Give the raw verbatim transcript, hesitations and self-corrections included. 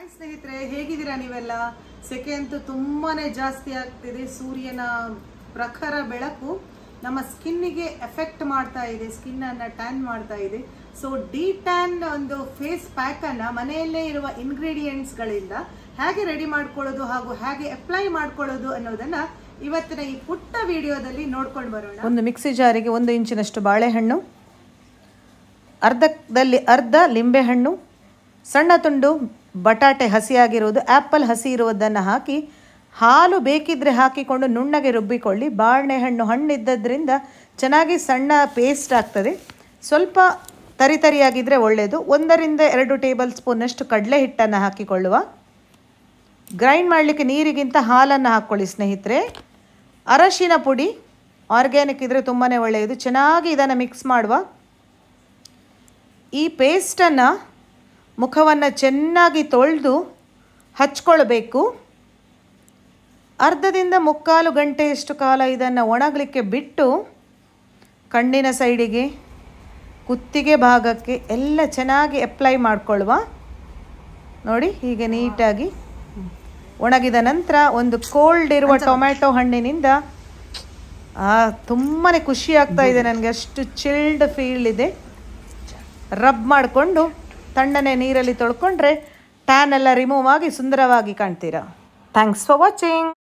Hi ಸ್ನೇಹಿತರೆ, ಹೇಗಿದ್ದೀರಾ ನೀವೆಲ್ಲ? ಸೆಕೆ ಅಂತೂ ತುಂಬಾನೇ ಜಾಸ್ತಿ ಆಗ್ತಿದೆ. ಸೂರ್ಯನ ಪ್ರಖರ ಬೆಳಕು ನಮ್ಮ ಸ್ಕಿನ್ನಿಗೆ ಎಫೆಕ್ಟ್ ಮಾಡ್ತಾ ಇದೆ, ಸ್ಕಿನ್ ಅನ್ನ ಟ್ಯಾನ್ ಮಾಡ್ತಾ ಇದೆ. ಸೊ ಡಿ ಟ್ಯಾನ್ ಒಂದು ಫೇಸ್ ಪ್ಯಾಕ್ ಅನ್ನ ಮನೆಯಲ್ಲೇ ಇರುವ ಇಂಗ್ರೀಡಿಯೆಂಟ್ಸ್ ಗಳಿಂದ ಹೇಗೆ ರೆಡಿ ಮಾಡ್ಕೊಳ್ಳೋದು ಹಾಗೂ ಹೇಗೆ ಅಪ್ಲೈ ಮಾಡ್ಕೊಳ್ಳೋದು ಅನ್ನೋದನ್ನ ಇವತ್ತಿನ ಈ ಪುಟ್ಟ ವಿಡಿಯೋದಲ್ಲಿ ನೋಡ್ಕೊಂಡು ಬರೋಣ. ಒಂದು ಮಿಕ್ಸಿ ಜಾರಿಗೆ ಒಂದು ಇಂಚಿನಷ್ಟು ಬಾಳೆಹಣ್ಣು, ಅರ್ಧದಲ್ಲಿ ಅರ್ಧ ಲಿಂಬೆಹಣ್ಣು, ಸಣ್ಣ ತುಂಡು ಬಟಾಟೆ ಹಸಿಯಾಗಿರುವುದು, ಆ್ಯಪಲ್ ಹಸಿ ಇರುವುದನ್ನು ಹಾಕಿ ಹಾಲು ಬೇಕಿದ್ದರೆ ಹಾಕಿಕೊಂಡು ನುಣ್ಣಗೆ ರುಬ್ಬಿಕೊಳ್ಳಿ. ಬಾಳೆಹಣ್ಣು ಹಣ್ಣಿದ್ದರಿಂದ ಚೆನ್ನಾಗಿ ಸಣ್ಣ ಪೇಸ್ಟ್ ಆಗ್ತದೆ. ಸ್ವಲ್ಪ ತರಿ ತರಿಯಾಗಿದ್ದರೆ ಒಳ್ಳೆಯದು. ಒಂದರಿಂದ ಎರಡು ಟೇಬಲ್ ಸ್ಪೂನಷ್ಟು ಕಡಲೆ ಹಿಟ್ಟನ್ನು ಹಾಕಿಕೊಳ್ಳುವ. ಗ್ರೈಂಡ್ ಮಾಡಲಿಕ್ಕೆ ನೀರಿಗಿಂತ ಹಾಲನ್ನು ಹಾಕ್ಕೊಳ್ಳಿ ಸ್ನೇಹಿತರೆ. ಅರಶಿನ ಪುಡಿ ಆರ್ಗ್ಯಾನಿಕ್ ಇದ್ದರೆ ತುಂಬಾ ಒಳ್ಳೆಯದು. ಚೆನ್ನಾಗಿ ಇದನ್ನು ಮಿಕ್ಸ್ ಮಾಡುವ. ಈ ಪೇಸ್ಟನ್ನು ಮುಖವನ್ನು ಚೆನ್ನಾಗಿ ತೊಳೆದು ಹಚ್ಕೊಳ್ಬೇಕು. ಅರ್ಧದಿಂದ ಮುಕ್ಕಾಲು ಗಂಟೆಯಷ್ಟು ಕಾಲ ಇದನ್ನು ಒಣಗಲಿಕ್ಕೆ ಬಿಟ್ಟು ಕಣ್ಣಿನ ಸೈಡಿಗೆ, ಕುತ್ತಿಗೆ ಭಾಗಕ್ಕೆ ಎಲ್ಲ ಚೆನ್ನಾಗಿ ಅಪ್ಲೈ ಮಾಡಿಕೊಳ್ಳುವ. ನೋಡಿ, ಹೀಗೆ ನೀಟಾಗಿ ಒಣಗಿದ ನಂತರ ಒಂದು ಕೋಲ್ಡ್ ಇರುವ ಟೊಮ್ಯಾಟೊ ಹಣ್ಣಿನಿಂದ ತುಂಬಾ ಖುಷಿ ಆಗ್ತಾ ಇದೆ ನನಗೆ, ಅಷ್ಟು ಚಿಲ್ಡ್ ಫೀಲ್ ಇದೆ. ರಬ್ ಮಾಡಿಕೊಂಡು ತಣ್ಣನೆ ನೀರಲ್ಲಿ ತೊಳ್ಕೊಂಡ್ರೆ ಟ್ಯಾನ್ ಎಲ್ಲ ರಿಮೂವ್ ಆಗಿ ಸುಂದರವಾಗಿ ಕಾಣ್ತೀರಾ. Thanks for watching.